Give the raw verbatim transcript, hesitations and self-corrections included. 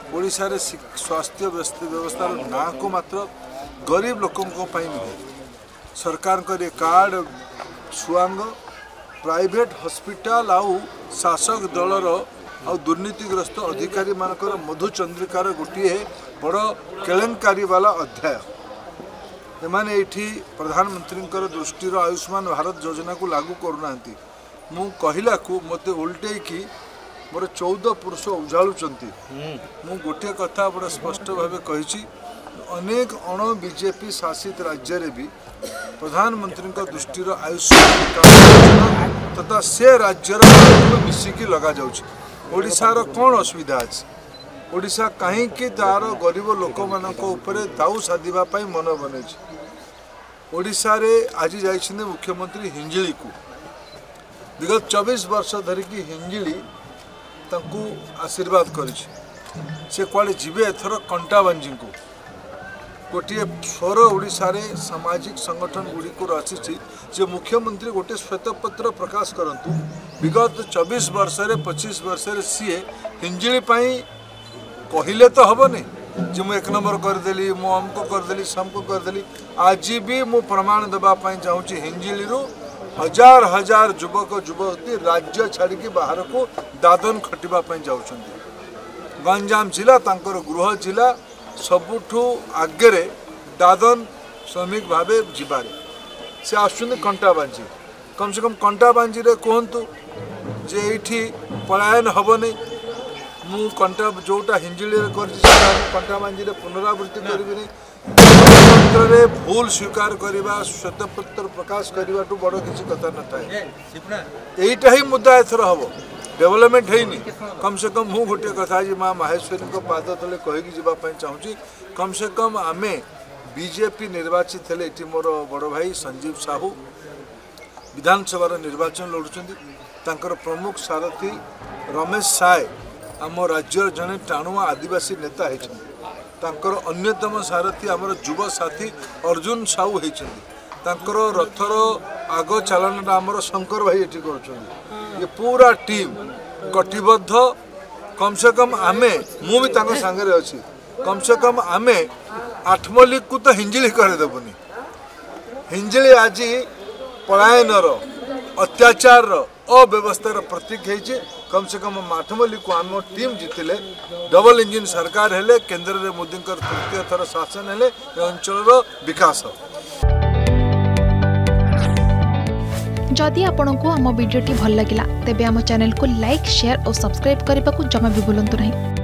ओडिशा रे स्वास्थ्य व्यवस्था ना को मात्र गरीब लोकों नुहे सरकार कार्ड सुआंग प्राइवेट हॉस्पिटल आउ शासक दलर आ दुर्नीतिग्रस्त अधिकारी मानकर मधुचंद्रिकार गोटे बड़ केलेंकारी वाला अध्याय एमाने एठी प्रधानमंत्री दृष्टि आयुष्मान भारत योजना को लागू करूना मु कहला को मते उल्टे की मोर चौदह पुरुष उजाड़ुंट मु गोटे कथा बड़ा स्पष्ट भाव कही अनेक अण बीजेपी शासित राज्य रे भी प्रधानमंत्री दृष्टि आयुष्मान तथा से राज्यर मिसिकी लगा जाउछि ओडिशार कौन असुविधा अच्छी ओडिशा कहीं तार गरीब लोक मानक उपरे दाऊ साधिबा पई मन बने ओडिशा रे आज जाइछिने मुख्यमंत्री हिंजिली को विगत चौबीस वर्ष धरिकी हिंजिली तांकू आशीर्वाद करिछि से कुआडे जीवे एथर कंटाबांजी को गोटे स्वर ओडिशा रे सामाजिक संगठन गुड़ी को आसी जे मुख्यमंत्री गोटे श्वेतपत्र प्रकाश करंतु विगत चौबीस वर्ष रे पच्चीस वर्ष रे सीए हिंजिली पाई कहले तो हेनी जे मु एक नंबर करदेली मु अमको करदेली समको करदेली आज भी मु प्रमाण देवाई चाहूँगी हिंजिली हजार हजार युवक युवती राज्य छाड़ी बाहर को दादन खटिबा जाऊँ गंजाम जिला तांकर गृह जिला सबुठू आगे दादन श्रमिक भावे जीवारे से आसुन कंटाबांजी कम से कम कंटाबांजी रे कहतु जे ये पलायन हेनी मु कंटा जोटा हिंजिली कर कंटाबांजी रे पुनरावृत्ति करी पत्र भूल स्वीकार करवा श्वेतपत्र प्रकाश करने बड़ किसी कथा न था यहीटा ही मुद्दा एथर हम डेवलपमेंट है कम से कम मु गोटे कथा जी माँ माहेश्वरी को पाद तले कहीकि जावाई चाहूँगी कम से कम आमे बीजेपी निर्वाचित हेले ये मोर बड़ भाई संजीव साहू विधानसभा निर्वाचन लड़ुंट प्रमुख सारथी रमेश साय आम राज्यर जड़े टाणुआ आदिवासी नेता होकर अन्यतम सारथी आमर युव साथी अर्जुन साहू होती रथर आग चालना आमर शंकर भाई ये कर पूरा टीम कटिबद्ध कम से कम आमे मु भी तांको सांगरे अच्छी कम से कम आमे आठमल्लिक को तो हिंजिली करदेबुनी हिंजिली आज पलायनर अत्याचार अव्यवस्थार प्रतीक है कम से कम आठमल्लिक को आम टीम जीतिले डबल इंजिन सरकार हेले केंद्र में मोदी तृतीय थर शासन हेले अंचल विकास। जदि आपंक आम भिडी भल लगा तेब आम चैनल को लाइक शेयर और सब्सक्राइब करने को जमा भी भूलु नहीं।